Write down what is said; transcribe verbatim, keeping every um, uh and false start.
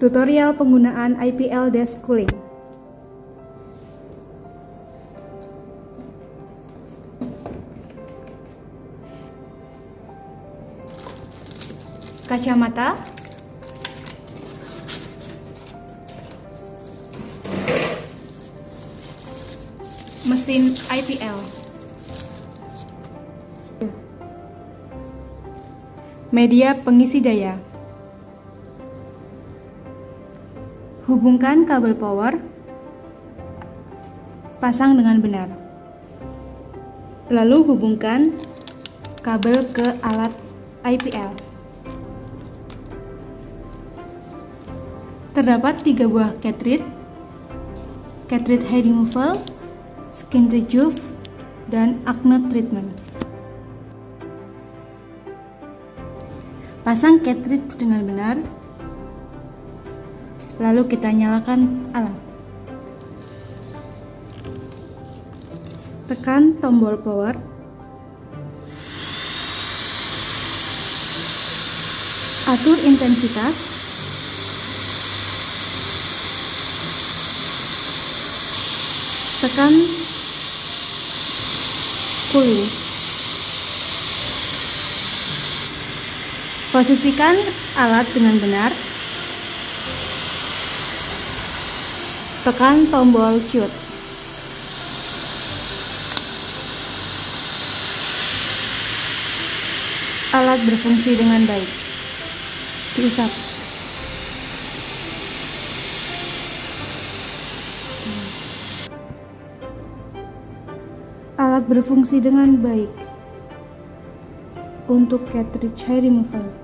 Tutorial penggunaan I P L Desk Cooling. Kacamata, mesin I P L, media pengisi daya. Hubungkan kabel power, pasang dengan benar. Lalu hubungkan kabel ke alat I P L. Terdapat tiga buah cartridge, cartridge hair removal, skin rejuve, dan acne treatment. Pasang cartridge dengan benar, lalu kita nyalakan alat. Tekan tombol power. Atur intensitas. Tekan cooling. Posisikan alat dengan benar. Tekan tombol shoot. Alat berfungsi dengan baik. Diusap. Alat berfungsi dengan baik untuk cartridge hair removal.